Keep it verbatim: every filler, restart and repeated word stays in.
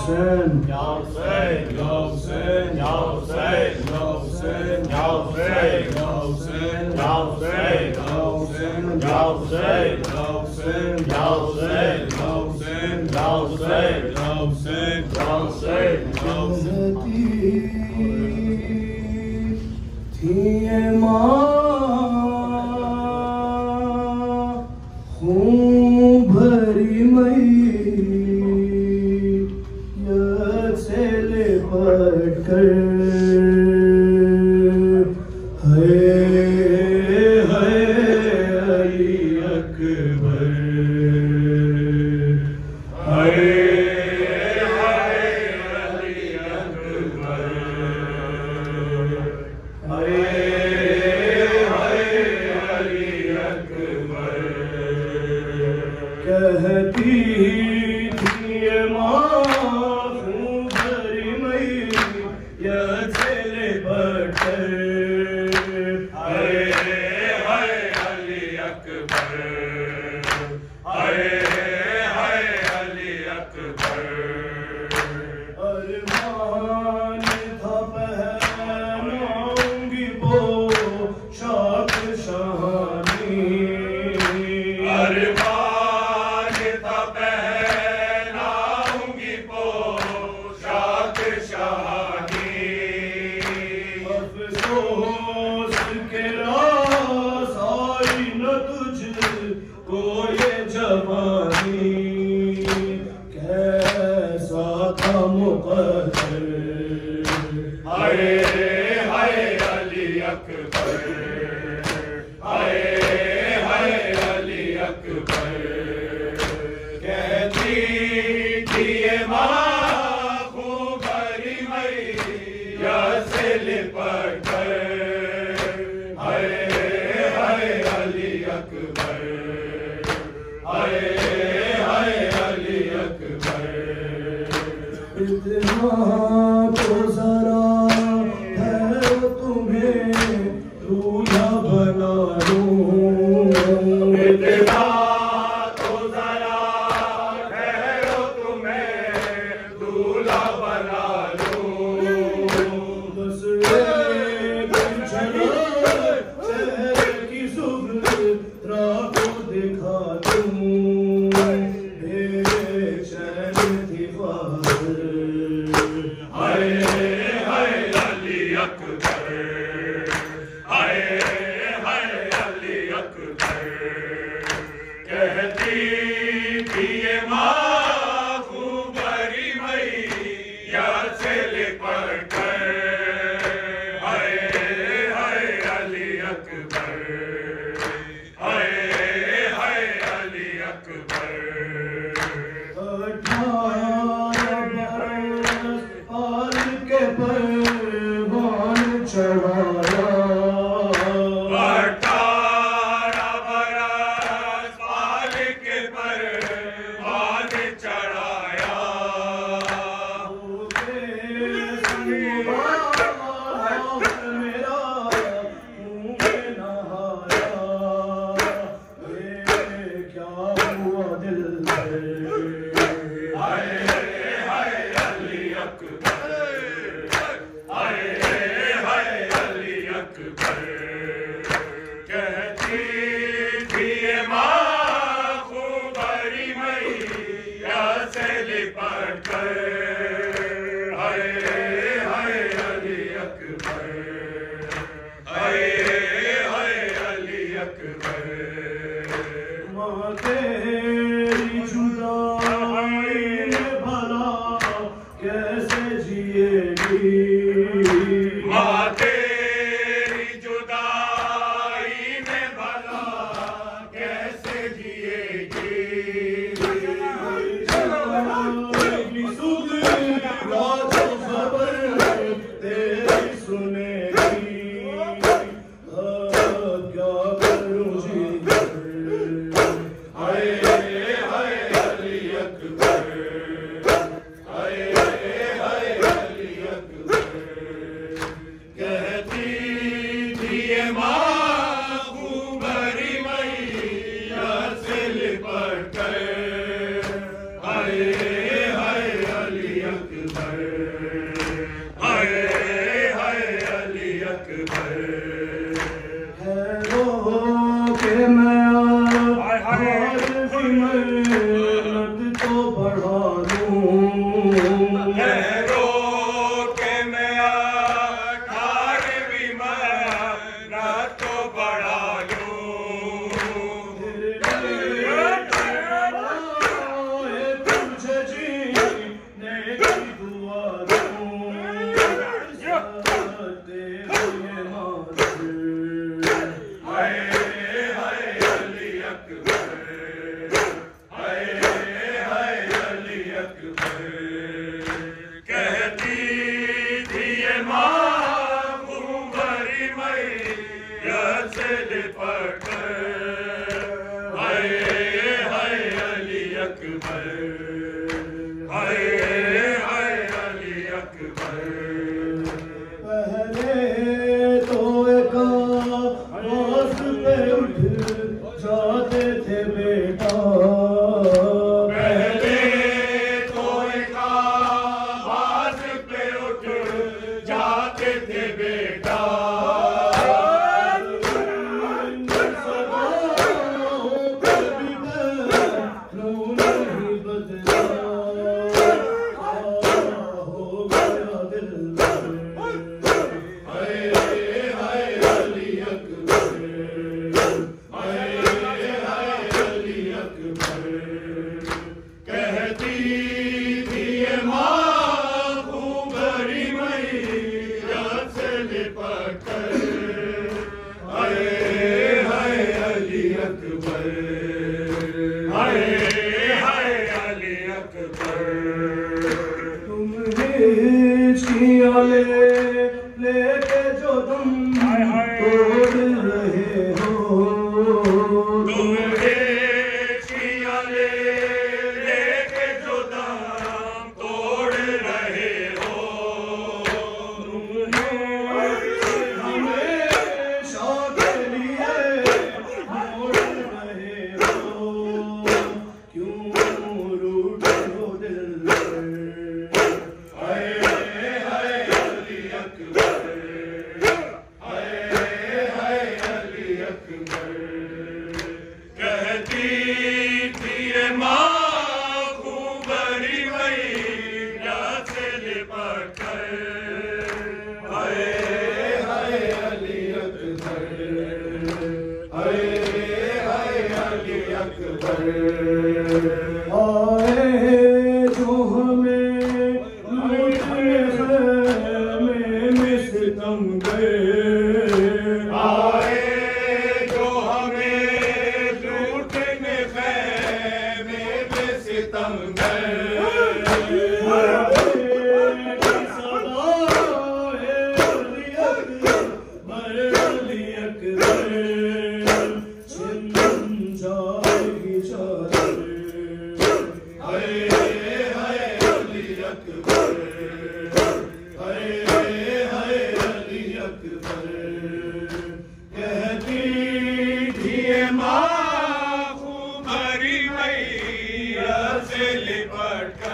Hussain, Ya Hussain, Ya Hussain, Ya Hussain, Ya Hussain, Ya Hussain, Ya Hussain, Ya Hussain, Ya Hussain, Ya Hussain, Ya Hussain, Ya Hussain, Ya Hussain, Ya Hussain, Ya Hussain, Ya Hussain, Ya Hussain, थी माँ खून भरी मई से लिपट कर है है अली अकबर है कहती थी ये माँ खून भरी मैया से लिपट कर हाय हाय अली अकबर हाय हाय अली अकबर अरमान था पहनाऊंगी वो शाख शहानी अरमान कैसा था मुक़द्दर हाय हाय अली अकबर हाय हाय अली अकबर कहती थी ये माँ खून भरी मैया से लिपट कर हाय हाय अली अकबर हाय इतना तो जरा है तुम्हें दूल्हा बना लूं इतना तो जरा है तुम्हें दूल्हा बना लूं बस एक झलक चेहरे की सुगंधरा को दिखा दूं कहती थी ये माँ खून भरी मैया से लिपट कर हाय हाय अली अकबर हाय हाय अली अकबर अठारह बरस पाल के परवान चढ़ाया तेरी जुदाई में भला कैसे जिएगी माँ तेरी जुदाई में भला कैसे जिएगी खबर तेरी सुनेगी क्या करूँ जी हाय अकबर, हाय हाय अली अकबर। पहले तो एक आवाज़ पे उठ जाते थे बेटा, पहले तो एक आवाज़ पे उठ जाते थे बेटा, लेके जो तुम तोड़ रहे हो, तुम छिया ले लेके जो दम तोड़ रहे हो, हमेशा के लिए मोड़ रहे हो, क्यों रूठ हो दिल आए जो हमें लूटने खैमे में सितम गए, आए जो हमें लूटने खैमे में सितम गए, से लिपट कर